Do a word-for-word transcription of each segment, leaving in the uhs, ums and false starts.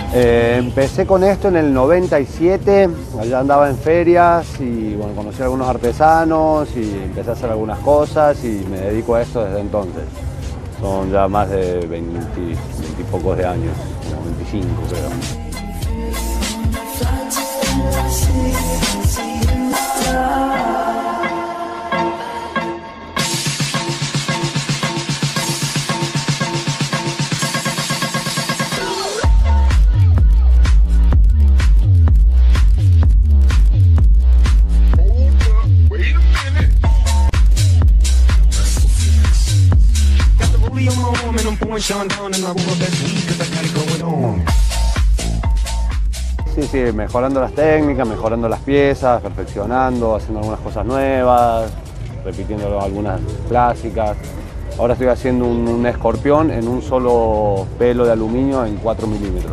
Eh, empecé con esto en el noventa y siete, allá andaba en ferias y bueno, conocí a algunos artesanos y empecé a hacer algunas cosas y me dedico a esto desde entonces. Son ya más de veinte, veinte y pocos de años, como veinticinco creo. Sí, sí, mejorando las técnicas, mejorando las piezas, perfeccionando, haciendo algunas cosas nuevas, repitiendo algunas clásicas. Ahora estoy haciendo un, un escorpión en un solo pelo de aluminio en cuatro milímetros.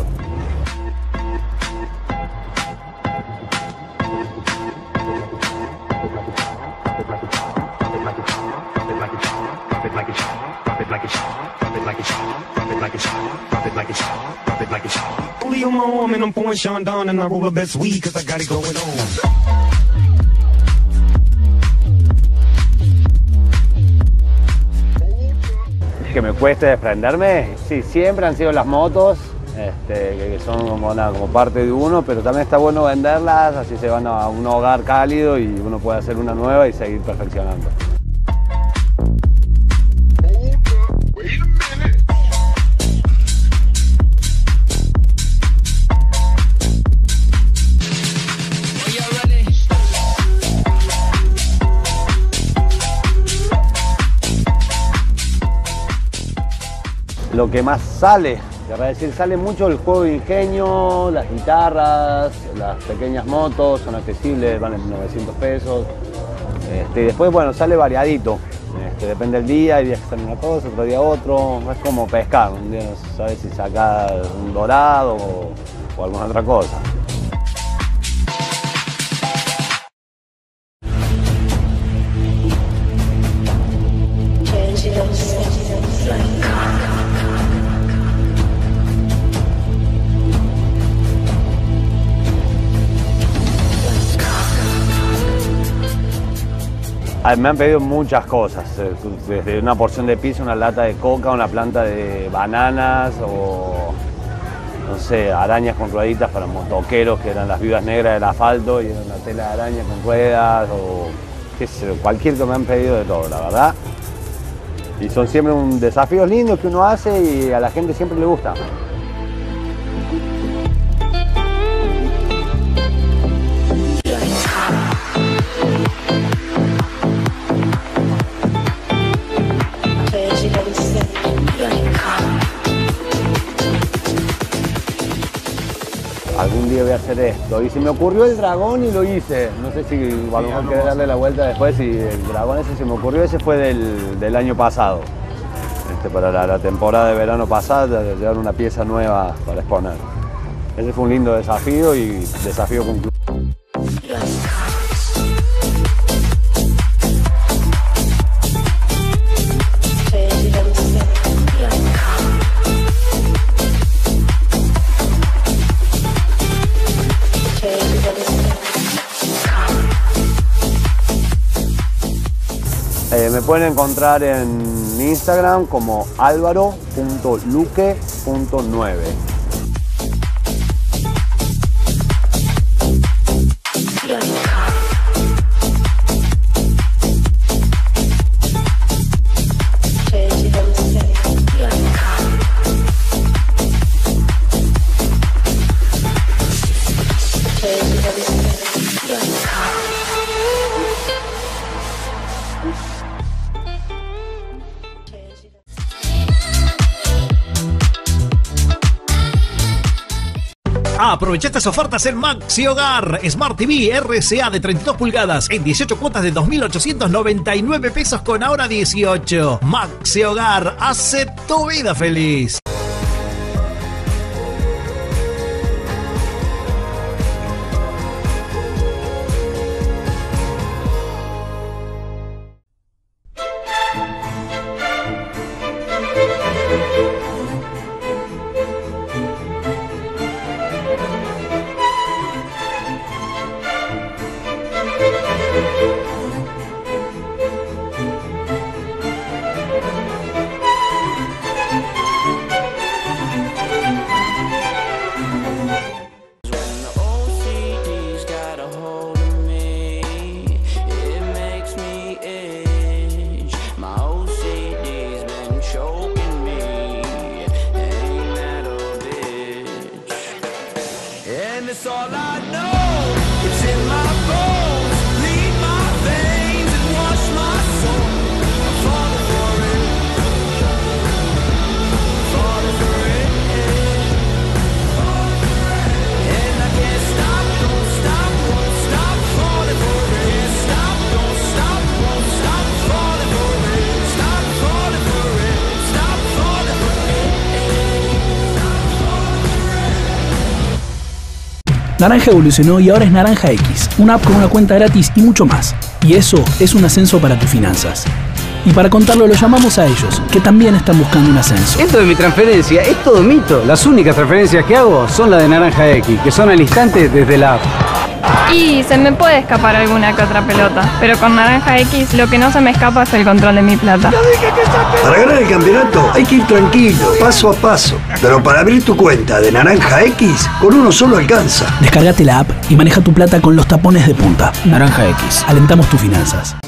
Que me cueste desprenderme, sí, siempre han sido las motos, este, que son como, nada, como parte de uno, pero también está bueno venderlas, así se van a un hogar cálido y uno puede hacer una nueva y seguir perfeccionando. Lo que más sale, querrá decir, sale mucho el juego de ingenio, las guitarras, las pequeñas motos, son accesibles, valen novecientos pesos. Este, y después, bueno, sale variadito, este, depende del día, hay días que sale una cosa, otro día otro, es como pescar, un día no sabes si sacas un dorado o, o alguna otra cosa. Me han pedido muchas cosas, desde una porción de pizza, una lata de coca, una planta de bananas o, no sé, arañas con rueditas para motoqueros, que eran las viudas negras del asfalto y era una tela de araña con ruedas o qué sé, cualquier que me han pedido de todo, la verdad. Y son siempre un desafío lindo que uno hace y a la gente siempre le gusta. Algún día voy a hacer esto. Y se me ocurrió el dragón y lo hice. No sé si a lo mejor querés darle la vuelta después. Y el dragón ese se me ocurrió, ese fue del, del año pasado. Este, para la, la temporada de verano pasada, de llevar una pieza nueva para exponer. Ese fue un lindo desafío y desafío concluido. Eh, me pueden encontrar en Instagram como alvaro punto luque punto nueve. Aprovecha estas ofertas en Maxi Hogar. Smart T V R C A de treinta y dos pulgadas en dieciocho cuotas de dos mil ochocientos noventa y nueve pesos con ahora dieciocho. Maxi Hogar, hace tu vida feliz. Naranja evolucionó y ahora es Naranja X, una app con una cuenta gratis y mucho más. Y eso es un ascenso para tus finanzas. Y para contarlo lo llamamos a ellos, que también están buscando un ascenso. Esto de mi transferencia es todo mito. Las únicas transferencias que hago son las de Naranja X, que son al instante desde la app. Y se me puede escapar alguna que otra pelota, pero con Naranja X lo que no se me escapa es el control de mi plata. Para ganar el campeonato hay que ir tranquilo, paso a paso. Pero para abrir tu cuenta de Naranja X, con uno solo alcanza. Descárgate la app y maneja tu plata con los tapones de punta. Naranja X, alentamos tus finanzas.